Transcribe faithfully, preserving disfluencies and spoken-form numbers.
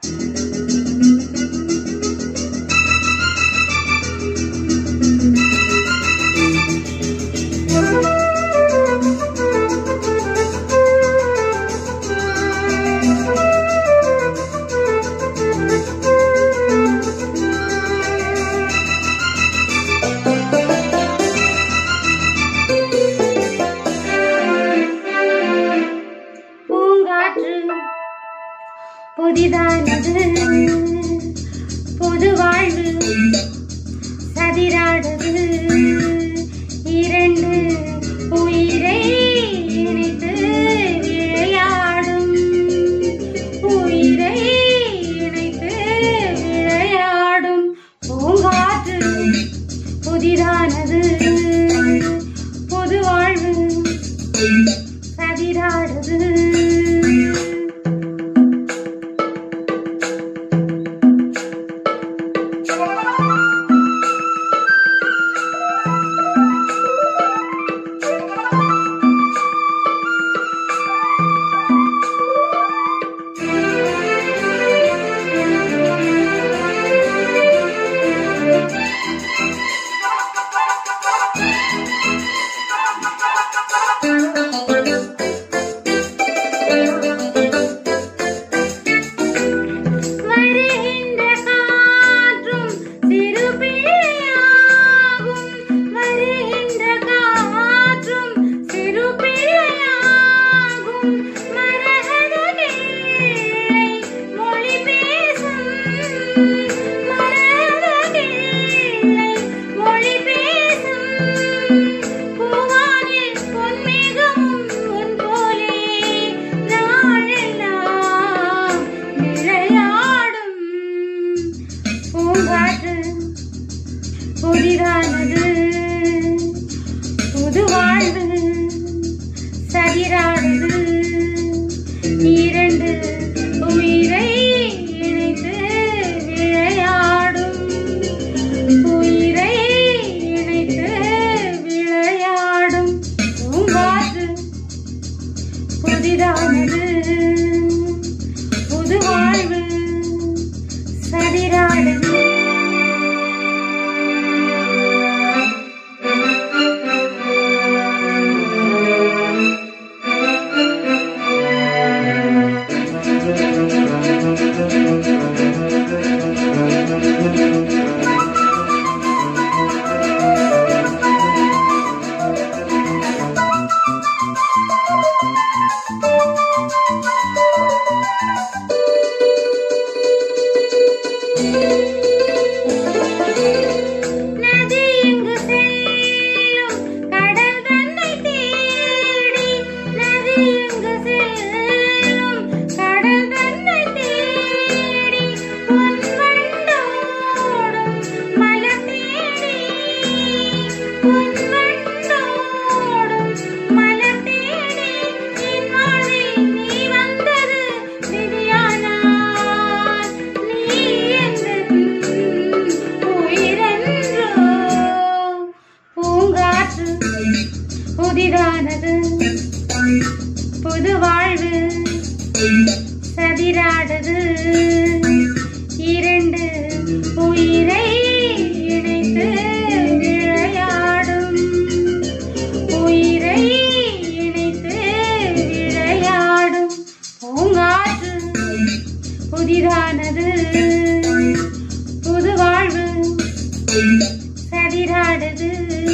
புதிதானது பொது வாழ்வு சதிராடது இரண்டு உயிரை இணைத்து விளையாடும் உயிரை இணைத்து விளையாடும் பூங்காற்று புதிதானது பொது வாழ்வு சதிராடது புதிதானது புது வாழ்வு சதிரானது இரண்டு உயிரை இணைத்து விளையாடும் உயிரை இணைத்து விளையாடும் பூங்காற்று புதிதானது புது வாழ்வு சதிரானது புதிதானது புது வாழ்வு சதிராடது இரண்டு உயிரை இணைத்து விளையாடும் உயிரை இணைத்து விளையாடும் பூங்காற்று புதிதானது புது வாழ்வு சதிராடது.